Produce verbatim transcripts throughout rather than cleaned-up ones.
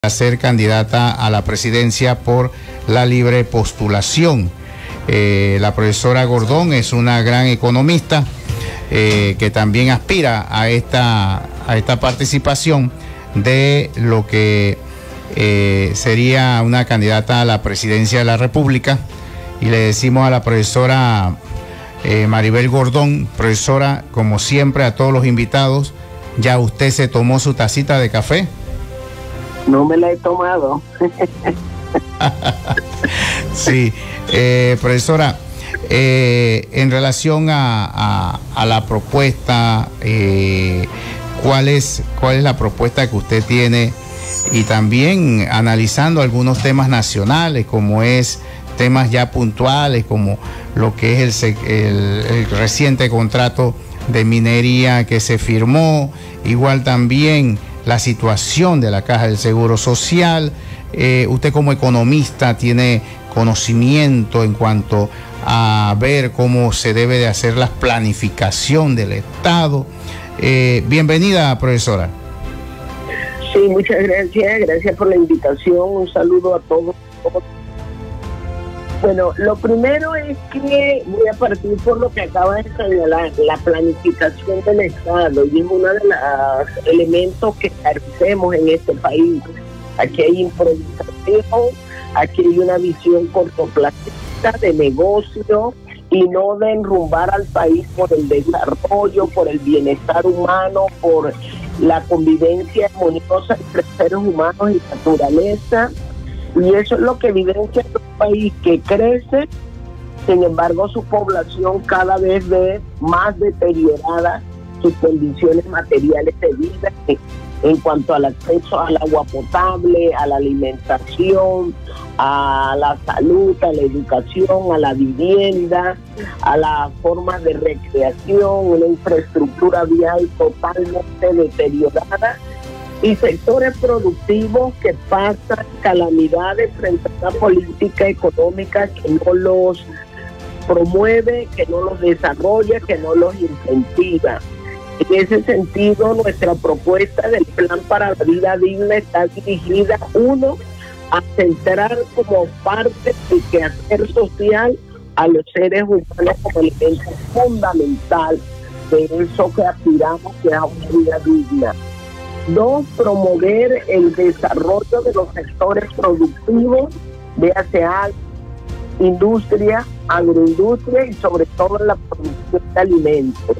a ser candidata a la presidencia por la libre postulación. Eh, la profesora Gordón es una gran economista eh, que también aspira a esta, a esta participación de lo que eh, sería una candidata a la presidencia de la República. Y le decimos a la profesora eh, Maribel Gordón, profesora, como siempre a todos los invitados, ¿ya usted se tomó su tacita de café? No me la he tomado. Sí, eh, profesora, eh, en relación a, a, a la propuesta, eh, ¿cuál es, cuál es la propuesta que usted tiene? Y también analizando algunos temas nacionales, como es temas ya puntuales, como lo que es el, el, el reciente contrato de minería que se firmó, igual también la situación de la Caja del Seguro Social. Eh, usted como economista tiene conocimiento en cuanto a ver cómo se debe de hacer la planificación del Estado. Eh, bienvenida, profesora. Sí, muchas gracias, gracias por la invitación, un saludo a todos. Bueno, lo primero es que voy a partir por lo que acaba de señalar, la planificación del Estado, y es uno de los elementos que carecemos en este país. Aquí hay improvisación, aquí hay una visión cortoplacista de negocio y no de enrumbar al país por el desarrollo, por el bienestar humano, por la convivencia armoniosa entre seres humanos y naturaleza. Y eso es lo que evidencia un país que crece, sin embargo su población cada vez ve más deterioradas sus condiciones materiales de vida en cuanto al acceso al agua potable, a la alimentación, a la salud, a la educación, a la vivienda, a las formas de recreación, una infraestructura vial totalmente deteriorada y sectores productivos que pasan calamidades frente a una política económica que no los promueve, que no los desarrolla, que no los incentiva. En ese sentido, nuestra propuesta del Plan para la Vida Digna está dirigida, uno, a centrar como parte del quehacer social a los seres humanos como elemento fundamental de eso que aspiramos, que es a una vida digna. Dos, promover el desarrollo de los sectores productivos, véase industria, agroindustria y sobre todo la producción de alimentos.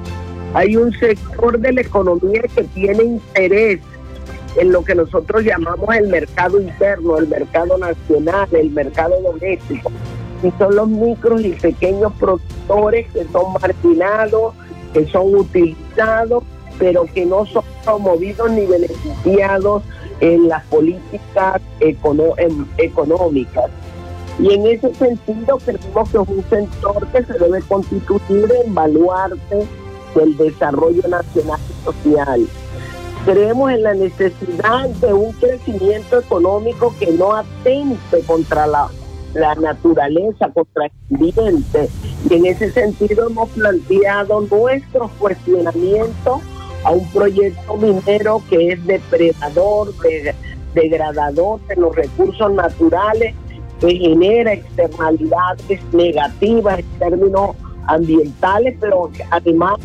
Hay un sector de la economía que tiene interés en lo que nosotros llamamos el mercado interno, el mercado nacional, el mercado doméstico, y son los micros y pequeños productores que son marginados, que son utilizados, pero que no son promovidos ni beneficiados en las políticas econo- en, económicas. Y en ese sentido creemos que es un sector que se debe constituir en baluarte del desarrollo nacional y social. Creemos en la necesidad de un crecimiento económico que no atente contra la, la naturaleza, contra el ambiente. Y en ese sentido hemos planteado nuestros cuestionamientos a un proyecto minero que es depredador, de, degradador de los recursos naturales, que genera externalidades negativas en términos ambientales, pero que además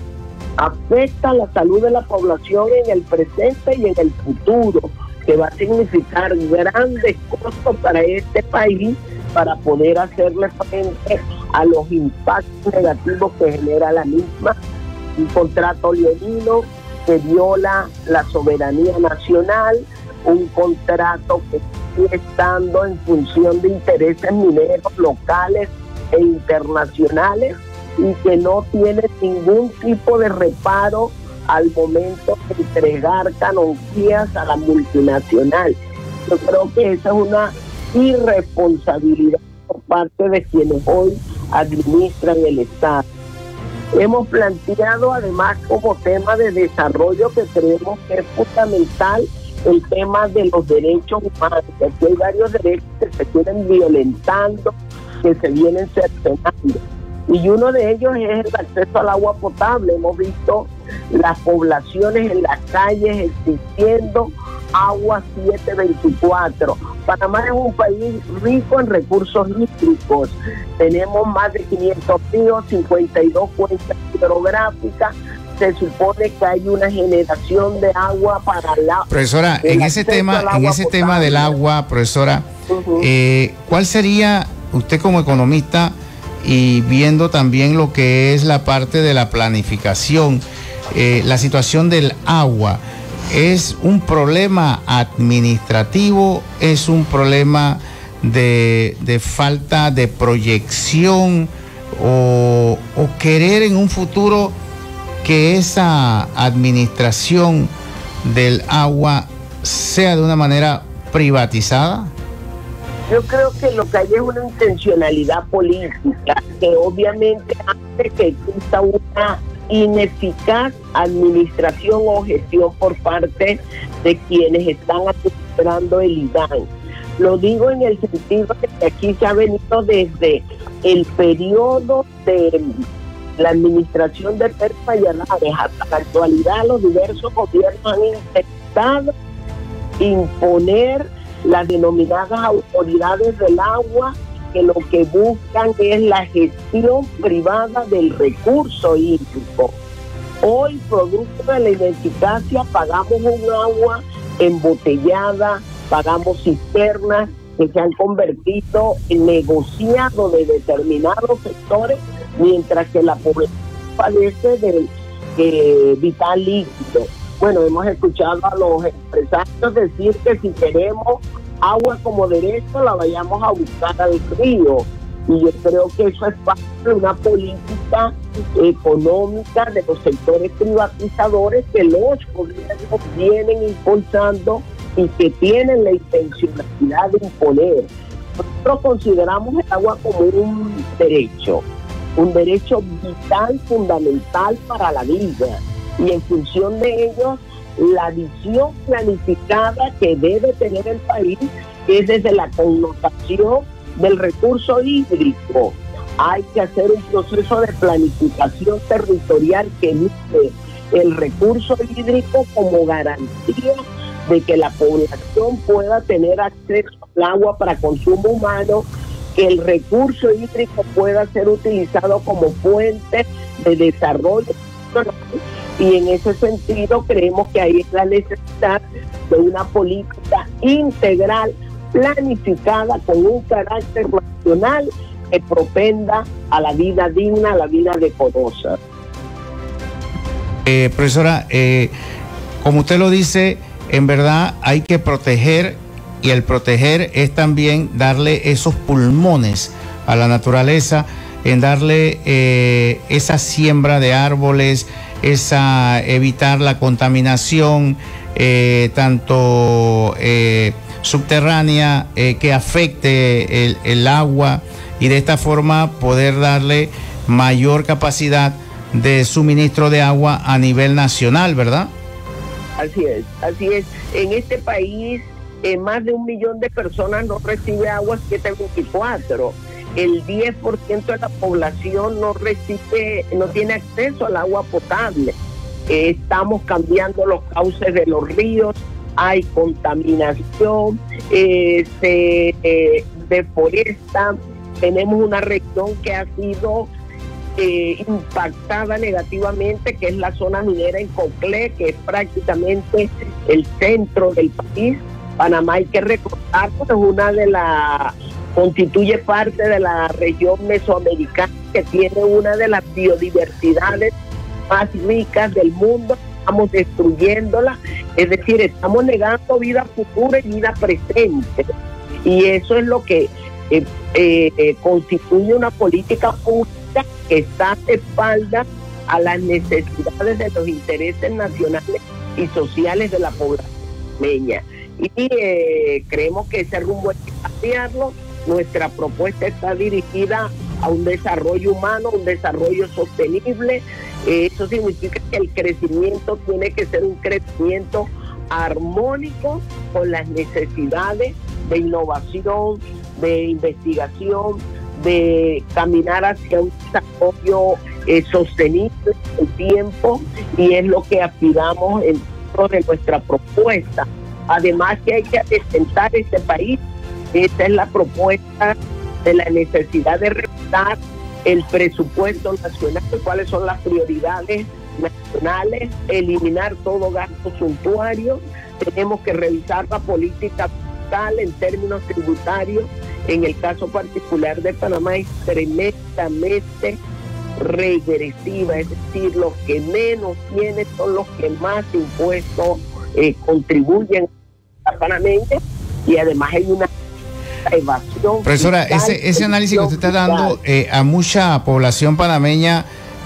afecta la salud de la población en el presente y en el futuro, que va a significar grandes costos para este país para poder hacerle frente a los impactos negativos que genera la misma. Un contrato leonino que viola la soberanía nacional, un contrato que sigue estando en función de intereses mineros locales e internacionales y que no tiene ningún tipo de reparo al momento de entregar canonjías a la multinacional. Yo creo que esa es una irresponsabilidad por parte de quienes hoy administran el Estado. Hemos planteado además como tema de desarrollo que creemos que es fundamental el tema de los derechos humanos. Aquí hay varios derechos que se vienen violentando, que se vienen cercenando. Y uno de ellos es el acceso al agua potable. Hemos visto las poblaciones en las calles existiendo Agua setecientos veinticuatro. Panamá es un país rico en recursos hídricos. Tenemos más de quinientos ríos, cincuenta y dos cuencas hidrográficas. Se supone que hay una generación de agua para la... Profesora, en ese tema, en ese potable. tema del agua, profesora, uh-huh. eh, ¿cuál sería, usted como economista y viendo también lo que es la parte de la planificación, eh, la situación del agua? ¿Es un problema administrativo? ¿Es un problema de, de falta de proyección o, o querer en un futuro que esa administración del agua sea de una manera privatizada? Yo creo que lo que hay es una intencionalidad política que obviamente hace que exista una ineficaz administración o gestión por parte de quienes están administrando el I D A N. Lo digo en el sentido de que aquí se ha venido desde el periodo de la administración de Pedro Valladares hasta la actualidad. Los diversos gobiernos han intentado imponer las denominadas autoridades del agua, que lo que buscan es la gestión privada del recurso hídrico. Hoy, producto de la ineficacia, pagamos un agua embotellada, pagamos cisternas que se han convertido en negociado de determinados sectores, mientras que la población padece del eh, vital líquido. Bueno, hemos escuchado a los empresarios decir que si queremos agua como derecho, la vayamos a buscar al río. Y yo creo que eso es parte de una política económica de los sectores privatizadores que los gobiernos vienen impulsando y que tienen la intencionalidad de imponer. Nosotros consideramos el agua como un derecho, un derecho vital, fundamental para la vida. Y en función de ello, la visión planificada que debe tener el país es desde la connotación del recurso hídrico. Hay que hacer un proceso de planificación territorial que mire el recurso hídrico como garantía de que la población pueda tener acceso al agua para consumo humano, que el recurso hídrico pueda ser utilizado como fuente de desarrollo. Y en ese sentido creemos que hay la necesidad de una política integral, planificada, con un carácter racional que propenda a la vida digna, a la vida decorosa. Eh, profesora, eh, como usted lo dice, en verdad hay que proteger, y el proteger es también darle esos pulmones a la naturaleza, en darle eh, esa siembra de árboles, esa evitar la contaminación eh, tanto eh, subterránea eh, que afecte el, el agua, y de esta forma poder darle mayor capacidad de suministro de agua a nivel nacional, ¿verdad? Así es, así es. En este país eh, más de un millón de personas no recibe agua siete veinticuatro. El diez por ciento de la población no recibe, no tiene acceso al agua potable. Eh, estamos cambiando los cauces de los ríos, hay contaminación, eh, se eh, deforesta. Tenemos una región que ha sido eh, impactada negativamente, que es la zona minera en Coclé, que es prácticamente el centro del país. Panamá, hay que recordar, es una de las... constituye parte de la región mesoamericana que tiene una de las biodiversidades más ricas del mundo. Estamos destruyéndola, es decir, estamos negando vida futura y vida presente. Y eso es lo que eh, eh, constituye una política pública que está de espalda a las necesidades de los intereses nacionales y sociales de la población panameña. Y eh, creemos que ese rumbo hay que cambiarlo. Nuestra propuesta está dirigida a un desarrollo humano, un desarrollo sostenible. Eh, eso significa que el crecimiento tiene que ser un crecimiento armónico con las necesidades de innovación, de investigación, de caminar hacia un desarrollo eh, sostenible en el tiempo, y es lo que aspiramos dentro de nuestra propuesta. Además que hay que adecentar este país. Esta es la propuesta de la necesidad de revisar el presupuesto nacional, cuáles son las prioridades nacionales, eliminar todo gasto suntuario. Tenemos que revisar la política fiscal en términos tributarios. En el caso particular de Panamá es tremendamente regresiva, es decir, los que menos tienen son los que más impuestos eh, contribuyen a panameña, y además hay una evasión. Profesora, fiscal, ese, ese análisis que usted está fiscal. dando eh, a mucha población panameña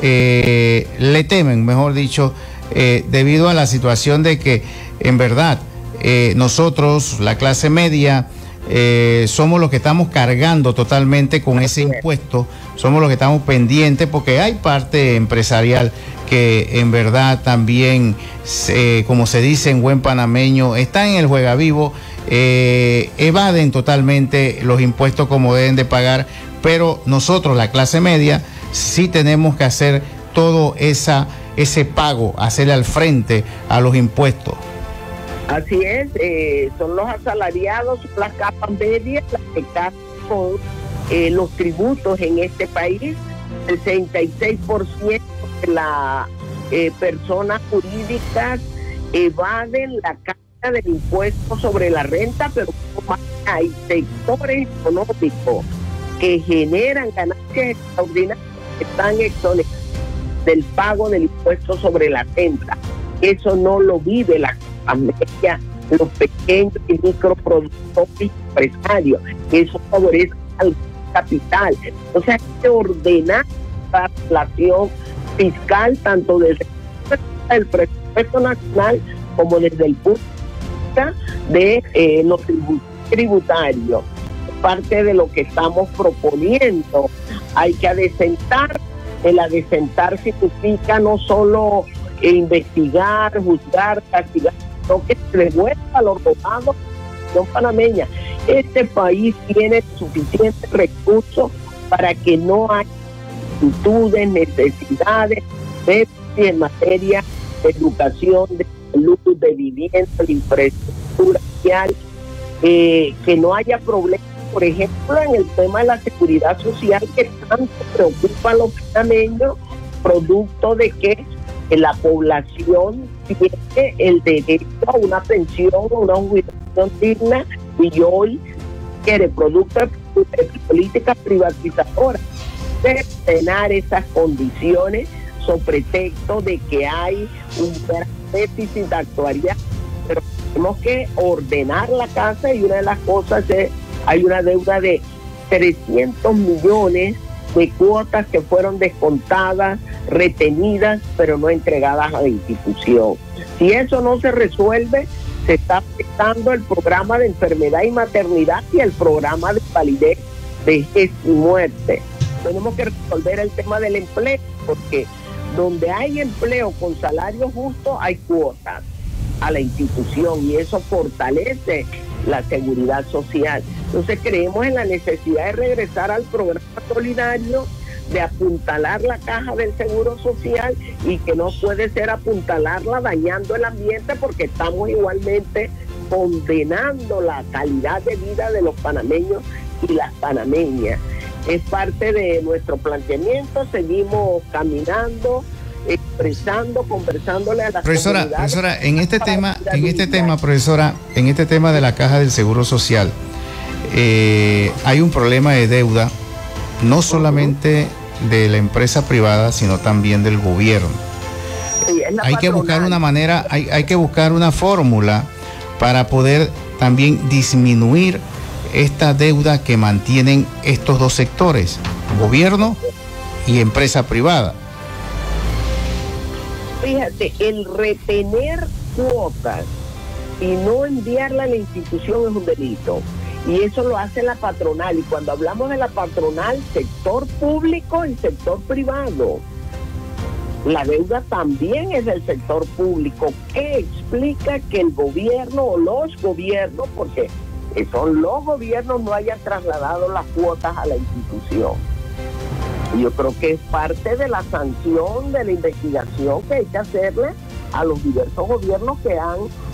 eh, le temen, mejor dicho, eh, debido a la situación de que en verdad eh, nosotros, la clase media, eh, somos los que estamos cargando totalmente con ese impuesto, somos los que estamos pendientes, porque hay parte empresarial que en verdad también, eh, como se dice en buen panameño, está en el juega vivo, eh, evaden totalmente los impuestos como deben de pagar, pero nosotros, la clase media, sí tenemos que hacer todo esa, ese pago, hacerle al frente a los impuestos. Así es, eh, son los asalariados, las capas medias, las que cargan con eh, los tributos en este país. El sesenta y seis por ciento de las eh, personas jurídicas evaden la carga del impuesto sobre la renta, pero hay sectores económicos que generan ganancias extraordinarias que están exonerados del pago del impuesto sobre la renta. Eso no lo vive la media, los pequeños y microproductores empresarios. Eso favorece al capital. O sea, hay que ordenar la relación fiscal tanto desde el presupuesto nacional como desde el punto de vista de eh, los tributarios. Parte de lo que estamos proponiendo. Hay que adecentar. El adecentar significa no solo eh, investigar, juzgar, castigar, sino que se devuelva a los robados de la panameña. Este país tiene suficientes recursos para que no haya actitudes, necesidades de, en materia de educación, de salud, de vivienda, de infraestructura social, eh, que no haya problemas, por ejemplo, en el tema de la seguridad social que tanto preocupa a los panameños, producto de que la población tiene el derecho a una pensión, a una jubilación digna, y hoy quiere, producto de políticas privatizadoras, de tener esas condiciones sobre pretexto de que hay un gran déficit actuarial. Pero tenemos que ordenar la casa, y una de las cosas es, hay una deuda de trescientos millones de cuotas que fueron descontadas, retenidas, pero no entregadas a la institución. Si eso no se resuelve, se está afectando el programa de enfermedad y maternidad y el programa de validez, vejez y muerte. Tenemos que resolver el tema del empleo, porque donde hay empleo con salario justo hay cuotas a la institución, y eso fortalece la seguridad social. Entonces creemos en la necesidad de regresar al programa solidario, de apuntalar la caja del Seguro Social, y que no puede ser apuntalarla dañando el ambiente, porque estamos igualmente condenando la calidad de vida de los panameños y las panameñas. Es parte de nuestro planteamiento, seguimos caminando, expresando, conversándole a la profesora, profesora, en este tema, en este tema, profesora, en este tema de la caja del Seguro Social, eh, hay un problema de deuda, no solamente de la empresa privada, sino también del gobierno. Sí, hay que buscar una manera, hay, hay que buscar una fórmula para poder también disminuir esta deuda que mantienen estos dos sectores, gobierno y empresa privada. Fíjate, el retener cuotas y no enviarla a la institución es un delito. Y eso lo hace la patronal. Y cuando hablamos de la patronal, sector público y sector privado. La deuda también es del sector público. ¿Qué explica que el gobierno o los gobiernos, porque son los gobiernos, no hayan trasladado las cuotas a la institución? Yo creo que es parte de la sanción, de la investigación que hay que hacerle a los diversos gobiernos que han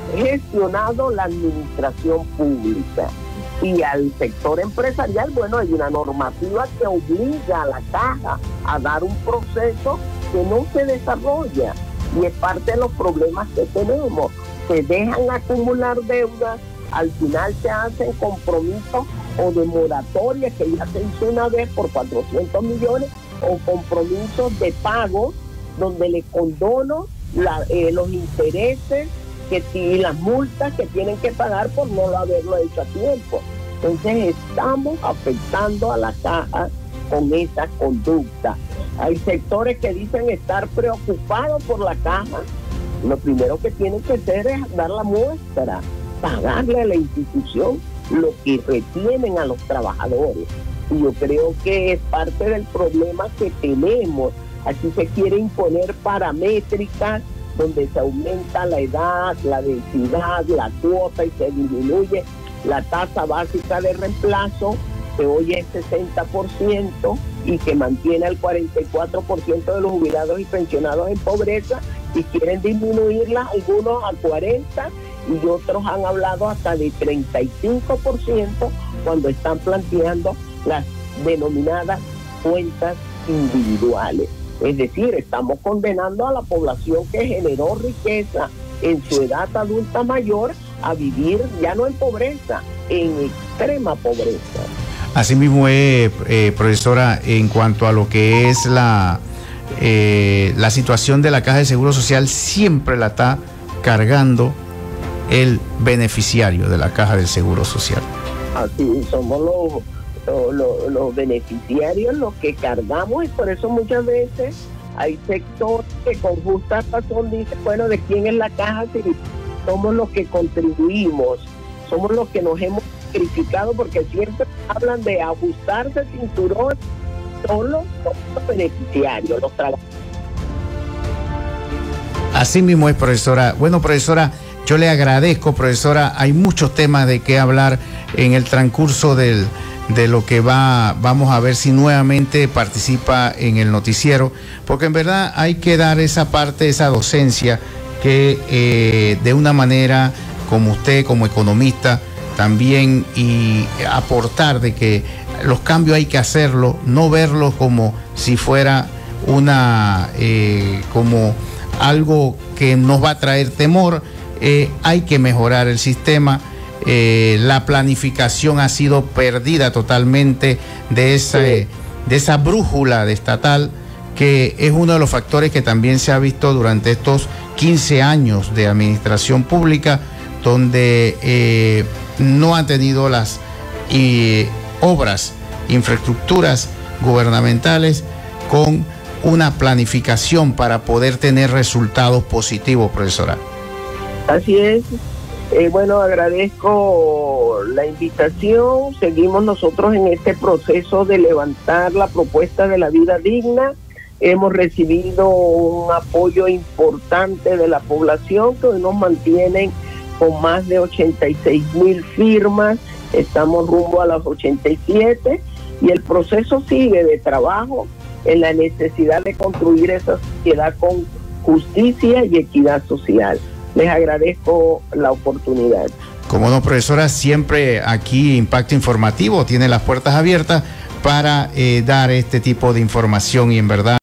gestionado la administración pública. Y al sector empresarial, bueno, hay una normativa que obliga a la caja a dar un proceso que no se desarrolla, y es parte de los problemas que tenemos. Se dejan acumular deudas, al final se hacen compromisos o de moratoria que ya se hizo una vez por cuatrocientos millones, o compromisos de pago donde le condono la, eh, los intereses que, y las multas que tienen que pagar por no haberlo hecho a tiempo. Entonces estamos afectando a la caja con esa conducta. Hay sectores que dicen estar preocupados por la caja. Lo primero que tienen que hacer es dar la muestra, pagarle a la institución lo que retienen a los trabajadores. Y yo creo que es parte del problema que tenemos. Aquí se quiere imponer paramétricas donde se aumenta la edad, la densidad, la cuota y se disminuye la tasa básica de reemplazo, que hoy es sesenta por ciento y que mantiene al cuarenta y cuatro por ciento de los jubilados y pensionados en pobreza, y quieren disminuirla algunos a cuarenta por ciento y otros han hablado hasta de treinta y cinco por ciento cuando están planteando las denominadas cuentas individuales. Es decir, estamos condenando a la población que generó riqueza en su edad adulta mayor a vivir ya no en pobreza, en extrema pobreza. Asimismo, eh, eh, profesora, en cuanto a lo que es la, eh, la situación de la Caja de Seguro Social, siempre la está cargando el beneficiario de la Caja del Seguro Social. Así somos los, los, los, los beneficiarios los que cargamos, y por eso muchas veces hay sectores que con justa razón dicen, bueno, ¿de quién es la caja? Si somos los que contribuimos, somos los que nos hemos sacrificado, porque siempre hablan de ajustarse el cinturón, solo son los beneficiarios, los trabajadores. Así mismo es, profesora. Bueno, profesora, yo le agradezco, profesora. Hay muchos temas de qué hablar en el transcurso del, de lo que va, vamos a ver si nuevamente participa en el noticiero, porque en verdad hay que dar esa parte, esa docencia que eh, de una manera como usted, como economista, también, y aportar de que los cambios hay que hacerlo, no verlos como si fuera una, eh, como algo que nos va a traer temor. Eh, hay que mejorar el sistema. Eh, la planificación ha sido perdida totalmente de esa, de esa brújula de estatal, que es uno de los factores que también se ha visto durante estos quince años de administración pública, donde eh, no han tenido las eh, obras, infraestructuras gubernamentales con una planificación para poder tener resultados positivos, profesora. Así es. Eh, bueno, agradezco la invitación. Seguimos nosotros en este proceso de levantar la propuesta de la vida digna. Hemos recibido un apoyo importante de la población, que hoy nos mantienen con más de ochenta y seis mil firmas. Estamos rumbo a las ochenta y siete, y el proceso sigue de trabajo en la necesidad de construir esa sociedad con justicia y equidad social. Les agradezco la oportunidad. Como no, profesora, siempre aquí Impacto Informativo tiene las puertas abiertas para eh, dar este tipo de información, y en verdad